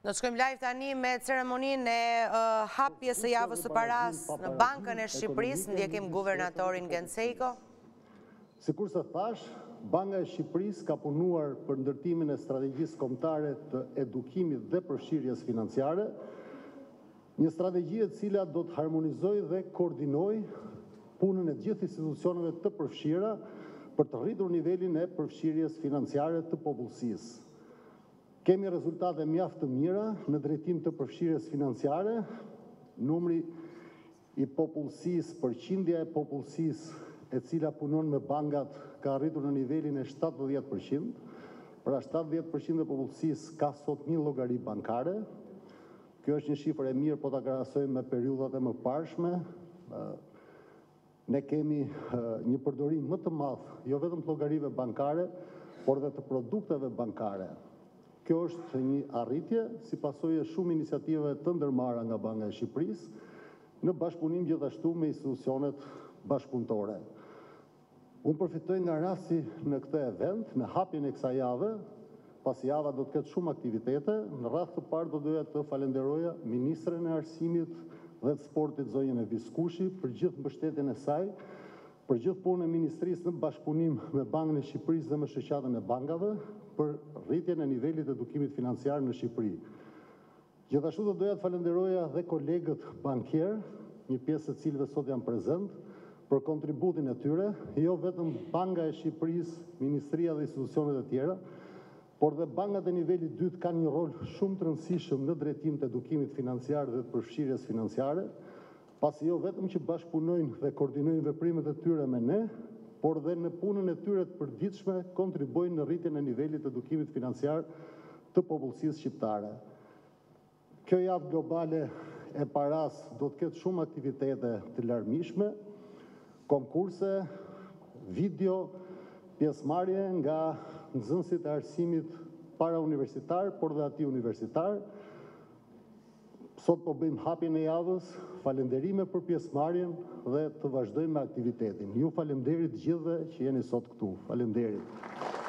Do të shkojmë live tani me ceremoninë e hapjes së javës së paras në Bankën e Shqipërisë. Ndjekim guvernatorin Gensejko. Sikurse thash, Banka e Shqipërisë ka punuar për ndërtimin e strategjisë kombëtare të edukimit dhe përfshirjes financiare, një strategji e cila do të harmonizojë dhe koordinojë punën e gjithë institucioneve të përfshira për të rritur nivelin e përfshirjes financiare të popullsisë. Kemi rezultate mjaft të mira në drejtim të përfshirjes financiare, numri i popullsisë, përqindja e popullsisë e cila punon me bankat ka arritur në nivelin e 70%. Pra 70% e popullsisë ka sot një llogari bankare. Kjo është një shifër e mirë po ta krahasojmë me periudhat e mëparshme. Ne kemi një përdorim më të madh, jo vetëm të llogarive bankare, por dhe të produkteve bankare. Kjo është një arritje si pasojë e shumë iniciativave të ndërmarra nga Banka e Shqipërisë në bashkëpunim gjithashtu me institucionet bashkëpunëtore. Unë përfitoj nga rasti në këtë event, në hapjen e kësaj jave, pasi java do të ketë shumë aktivitete. Në radhë të parë do doja të falenderoja Ministren e Arsimit dhe të Sportit zonjën e Viskushi për gjithë mbështetjen e saj, për gjithë punën e Ministrisë në bashkëpunim me Bankën e Shqipërisë dhe me shoqatën e bankave për rritjen e nivelit të edukimit financiar në Shqipëri. Gjithashtu do doja të falenderoja dhe kolegët bankier, një pjesë e cilëve sot janë prezent, për kontributin e tyre, jo vetëm Banka e Shqipërisë, Ministria dhe institucionet e tjera, por dhe bankat e nivelit dytë kanë një rol shumë të rëndësishëm në drejtim të edukimit financiar dhe të përfshirjes financiare, pasi jo vetëm që bashkëpunojnë dhe koordinojnë veprimet e tyre me ne, por dhe në punën e tyre të përditshme kontribojnë në rritjen e nivelit të edukimit financiar të popullsisë shqiptare. Kjo javë globale e paras do të ketë shumë aktivitete të larmishme, konkurse, video, pjesëmarrje nga nxënësit e arsimit parauniversitar, por dhe aty universitar. Sot po bëjmë hapjen e javës, falenderime për pjesëmarrjen dhe të vazhdojmë me aktivitetin. Ju falenderit gjithëve që jeni sot këtu. Falenderit.